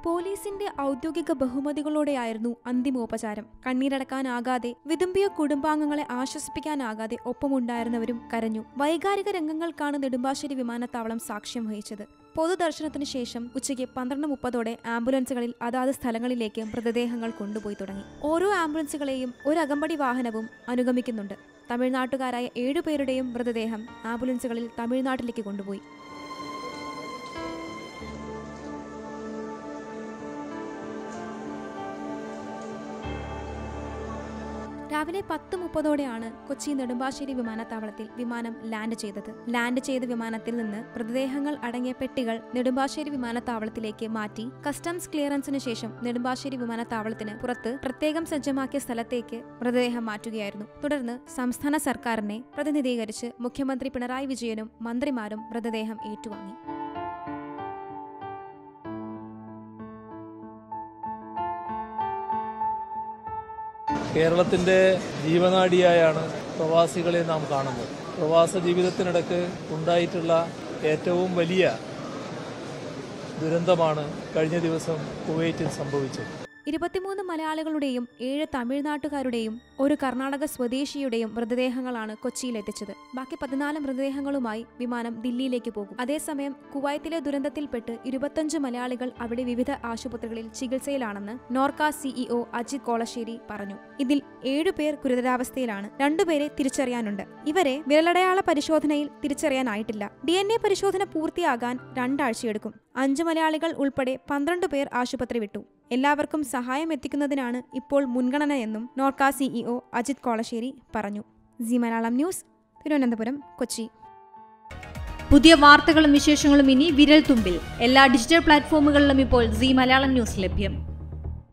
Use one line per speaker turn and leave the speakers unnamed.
പോലീസിന്റെ ഔദ്യോഗിക ബഹുമതികളോടെയായിരുന്നു അന്തിമോപചാരം. കണ്ണീരടക്കാനാകാതെ, വിതുമ്പിയ കുടുംബാംഗങ്ങളെ ആശ്വസിപ്പിക്കാനാകാതെ ഒപ്പമുണ്ടായിരുന്നവരും കരഞ്ഞു. വൈകാരിക രംഗങ്ങൾക്കാണ് നെടുമ്പാശ്ശേരി വിമാനത്താവളം സാക്ഷ്യം വഹിച്ചത്. പൊതുദർശനത്തിനു ശേഷം ഉച്ചയ്ക്ക് 12:30 ആംബുലൻസുകളിൽ അതാത് സ്ഥലങ്ങളിലേക്ക് മൃതദേഹങ്ങൾ കൊണ്ടുപോയി തുടങ്ങി. ഓരോ ആംബുലൻസുകളെയും ഒരു അകമ്പടി വാഹനവും അനുഗമിക്കുന്നുണ്ട്. തമിഴ്നാട്ടുകാരായ 7 പേരുടെയും മൃതദേഹം ആംബുലൻസുകളിൽ തമിഴ്നാട്ടിലേക്ക് കൊണ്ടുപോയി. രാവിലെ 10:30 കൊച്ചി നെടുമ്പാശ്ശേരി വിമാനത്താവളത്തിൽ വിമാനം ലാൻഡ് ചെയ്തത്. ലാൻഡ് ചെയ്ത വിമാനത്തിൽ നിന്ന് മൃതദേഹങ്ങൾ അടങ്ങിയ പെട്ടികൾ നെടുമ്പാശ്ശേരി വിമാനത്താവളത്തിലേക്ക് മാറ്റി കസ്റ്റംസ് ക്ലിയറൻസിന് ശേഷം നെടുമ്പാശ്ശേരി വിമാനത്താവളത്തിന് പുറത്ത് പ്രത്യേകം സജ്ജമാക്കിയ സ്ഥലത്തേക്ക് മൃതദേഹം മാറ്റുകയായിരുന്നു. തുടർന്ന് സംസ്ഥാന സർക്കാരിനെ പ്രതിനിധീകരിച്ച് മുഖ്യമന്ത്രി പിണറായി വിജയനും മന്ത്രിമാരും മൃതദേഹം ഏറ്റുവാങ്ങി.
കേരളത്തിൻ്റെ ജീവനാഡിയായാണ് പ്രവാസികളെ നാം കാണുന്നത്. പ്രവാസ ജീവിതത്തിനിടയ്ക്ക് ഉണ്ടായിട്ടുള്ള ഏറ്റവും വലിയ ദുരന്തമാണ് കഴിഞ്ഞ ദിവസം കുവൈറ്റിൽ സംഭവിച്ചത്.
23 മലയാളികളുടെയും 7 തമിഴ്നാട്ടുകാരുടെയും 1 കർണാടക സ്വദേശിയുടെയും മൃതദേഹങ്ങളാണ് കൊച്ചിയിലെത്തിച്ചത്. ബാക്കി 14 മൃതദേഹങ്ങളുമായി വിമാനം ദില്ലിയിലേക്ക് പോകും. അതേസമയം കുവൈത്തിലെ ദുരന്തത്തിൽപ്പെട്ട് 25 മലയാളികൾ അവിടെ വിവിധ ആശുപത്രികളിൽ ചികിത്സയിലാണെന്ന് നോർക്ക CEO അജിത് കോളശ്ശേരി പറഞ്ഞു. ഇതിൽ 7 പേർ ഗുരുതരാവസ്ഥയിലാണ്. 2 പേരെ തിരിച്ചറിയാനുണ്ട്. ഇവരെ വിരലടയാള പരിശോധനയിൽ തിരിച്ചറിയാനായിട്ടില്ല. DNA പരിശോധന പൂർത്തിയാകാൻ 2 ആഴ്ചയെടുക്കും. 5 മലയാളികൾ ഉൾപ്പെടെ 12 പേർ ആശുപത്രി വിട്ടു. എല്ലാവർക്കും സഹായം എത്തിക്കുന്നതിനാണ് ഇപ്പോൾ മുൻഗണന എന്നും നോർക്ക CEO അജിത് കോളശ്ശേരി പറഞ്ഞു. Zee Malayalam news, Thiruvananthapuram, Kochi.
പുതിയ വാർത്തകളും വിശേഷങ്ങളും ഇനി വിരൽ തുമ്പിൽ. എല്ലാ ഡിജിറ്റൽ പ്ലാറ്റ്ഫോമുകളിലും ഇപ്പോൾ സി മലയാളം ന്യൂസ് ലഭ്യം.